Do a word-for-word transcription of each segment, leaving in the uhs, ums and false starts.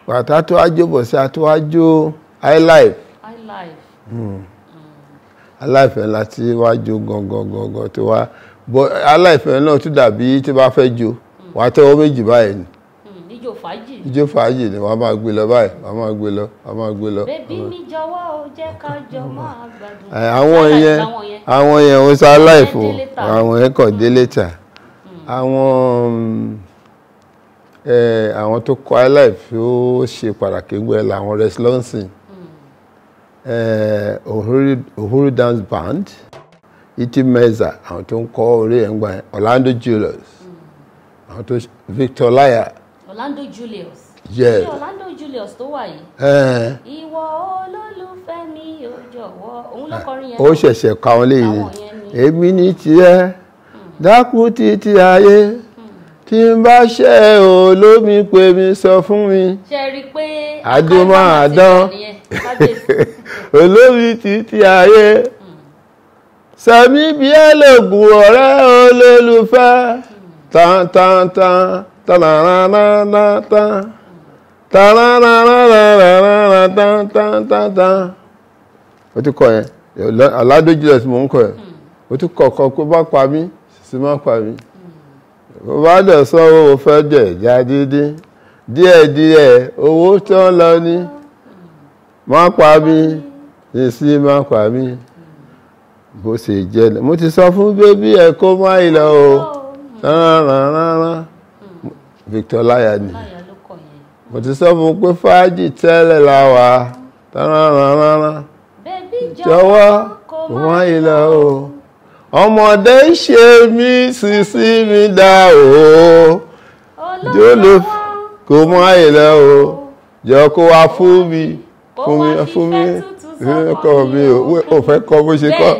Bàtà tó wájú bọ̀ sí àtó wájú highlife. Highlife. Highlife ẹ̀ láti wájú gangan gangan tó wá. But highlife ẹ̀ náà tún dàbí tí bá fẹ́ jó. Wàá tẹ́wọ́ méjì báyìí ni. Ijó fàájì. Ijó fàájì ni wàá máa gbé lọ báyìí, wàá máa gbé lọ, wàá máa gbé lọ. Bébí mi jọ̀wọ́ o jẹ́ ká jọ máa gbádùn. Àwọn yẹn, àwọn yẹn ò sá highlife o, àwọn yẹn kàn dé later. Àwọn àwọn tó kọ highlife ó ṣe pàtàkì gbé làwọn Reslonsin, Uhuru Dance Band, Iti Meza, àwọn tó ń kọ orí ẹ̀ ń gbà Orlando Julius, àwọn tó Victor Laya. Orlando Julius. Yes. Ṣé Orlando Julius tó wà yìí? Ìwọ olólùfẹ́ mi ò jọ̀wọ́. Òun ló kọrin yẹn. Ó ṣẹ̀ṣẹ̀ ka wọn léyìn. Èmi ní tiẹ̀, dákun títí ayé, tí n bá ṣẹ̀ ò lómi pé mi sọ fún mi. Ṣé rí pé àdó máa dán. Olómi títí ayé. Sẹ́mi bí ẹlògùn ọ̀rẹ́ olólùfẹ́. Tan tan tan. Ta-la-la-la-la-ta. Ta-la-la-la-la-la-ta-ta-ta-ta. Ó ti kọ yẹn. Orlando Julius mò ń kọ yẹn. Ó ti kọ kan kó bá pa mí, sì má pa mí. Bó bá dẹ̀ sọ owó fẹ́ jẹ̀ já dídí. Díẹ̀díẹ̀ owó tó ń lọ ní. Má pa mí, sì má pa mí. Bó ṣe jẹ́ mo ti sọ fún bébí ẹ̀ kó má ì lọ o. Ta-la-la-la-la. Victor Laya ni. Mo ti sọ fún pé fàájì tẹ́lẹ̀ la wà. Ta-la-la-la-la. Jọ̀wọ́ kò má yìí lọ o. Ọmọdé ṣe mí sísí mi dá o. Jóló kò má yìí lọ o. Jọ kó wá fún mi. Fún mi fún mi. Kọ́ mi ò fẹ́ kọ́ bó ṣe kọ́.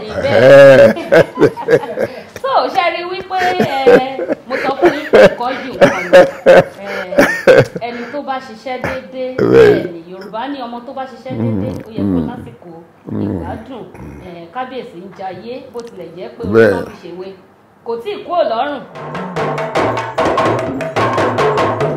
So ṣe rí wípé mo sọ fún yín pé ẹ̀kọ́ jù nǹkan lọ. Ẹni tó bá ṣiṣẹ́ déédéé bẹ́ẹ̀ni Yorùbá ní ọmọ tó bá ṣiṣẹ́ déédéé ó yẹ kó lásìkò ìgbádùn. Kábíyèsí ń jayé bó tilẹ̀ jẹ́ pé ó náà fi ṣèwé kò tí ì kúrò lọ́rùn.